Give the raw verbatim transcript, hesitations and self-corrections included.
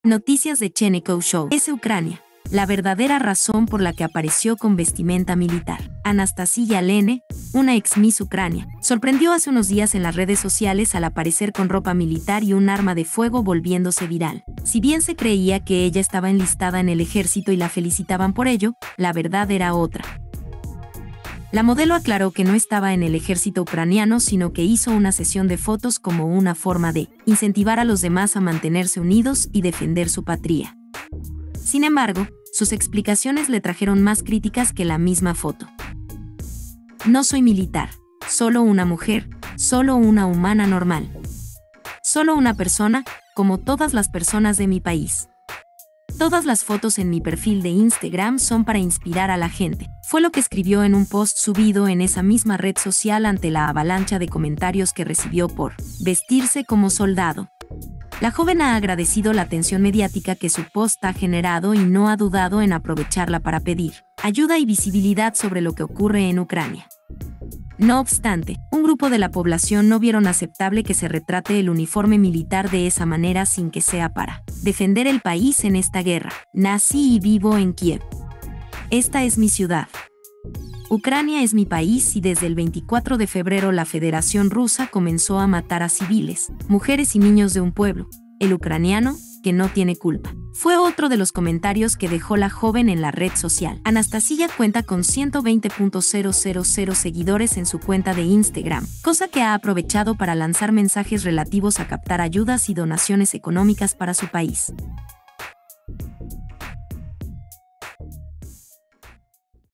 Noticias de Cheneco Show. Es Ucrania. La verdadera razón por la que apareció con vestimenta militar. Anastasia Lene, una ex Miss Ucrania, sorprendió hace unos días en las redes sociales al aparecer con ropa militar y un arma de fuego volviéndose viral. Si bien se creía que ella estaba enlistada en el ejército y la felicitaban por ello, la verdad era otra. La modelo aclaró que no estaba en el ejército ucraniano, sino que hizo una sesión de fotos como una forma de incentivar a los demás a mantenerse unidos y defender su patria. Sin embargo, sus explicaciones le trajeron más críticas que la misma foto. No soy militar, solo una mujer, solo una humana normal. Solo una persona, como todas las personas de mi país. Todas las fotos en mi perfil de Instagram son para inspirar a la gente, fue lo que escribió en un post subido en esa misma red social ante la avalancha de comentarios que recibió por vestirse como soldado. La joven ha agradecido la atención mediática que su post ha generado y no ha dudado en aprovecharla para pedir ayuda y visibilidad sobre lo que ocurre en Ucrania. No obstante, un grupo de la población no vieron aceptable que se retrate el uniforme militar de esa manera sin que sea para defender el país en esta guerra. Nací y vivo en Kiev. Esta es mi ciudad. Ucrania es mi país y desde el veinticuatro de febrero la Federación Rusa comenzó a matar a civiles, mujeres y niños de un pueblo, el ucraniano, que no tiene culpa. Fue otro de los comentarios que dejó la joven en la red social. Anastasia cuenta con ciento veinte mil seguidores en su cuenta de Instagram, cosa que ha aprovechado para lanzar mensajes relativos a captar ayudas y donaciones económicas para su país.